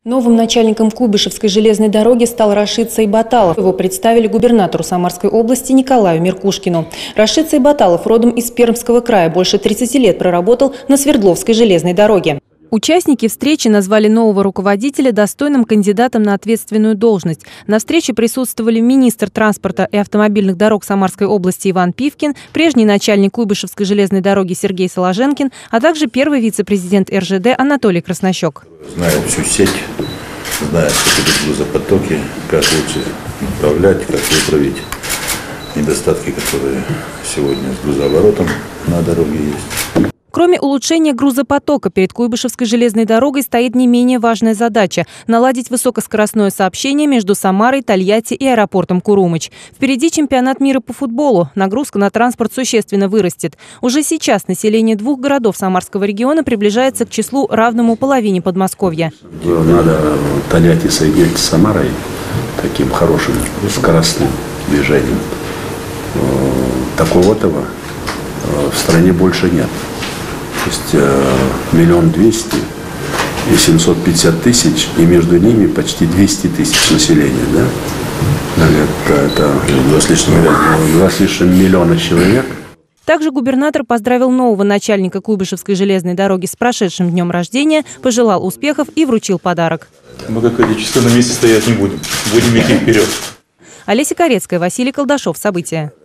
Новым начальником Куйбышевской железной дороги стал Рашид Сайбаталов. Его представили губернатору Самарской области Николаю Меркушкину. Рашид Сайбаталов родом из Пермского края, больше 30 лет проработал на Свердловской железной дороге. Участники встречи назвали нового руководителя достойным кандидатом на ответственную должность. На встрече присутствовали министр транспорта и автомобильных дорог Самарской области Иван Пивкин, прежний начальник Куйбышевской железной дороги Сергей Соложенкин, а также первый вице-президент РЖД Анатолий Краснощек. Знает всю сеть, знает, как идут грузопотоки, как лучше управлять, как выправить недостатки, которые сегодня с грузооборотом на дороге есть. Кроме улучшения грузопотока, перед Куйбышевской железной дорогой стоит не менее важная задача – наладить высокоскоростное сообщение между Самарой, Тольятти и аэропортом Курумыч. Впереди чемпионат мира по футболу. Нагрузка на транспорт существенно вырастет. Уже сейчас население двух городов Самарского региона приближается к числу, равному половине Подмосковья. Надо Тольятти соединять с Самарой таким хорошим скоростным движением. Такого-то в стране больше нет. То есть 1 200 000 и 750 000, и между ними почти 200 000 населения, да? Это 2 с лишним миллиона человек. Также губернатор поздравил нового начальника Куйбышевской железной дороги с прошедшим днем рождения, пожелал успехов и вручил подарок. Мы, как отечество, на месте стоять не будем. Будем идти вперед. Олеся Корецкая, Василий Колдашов. События.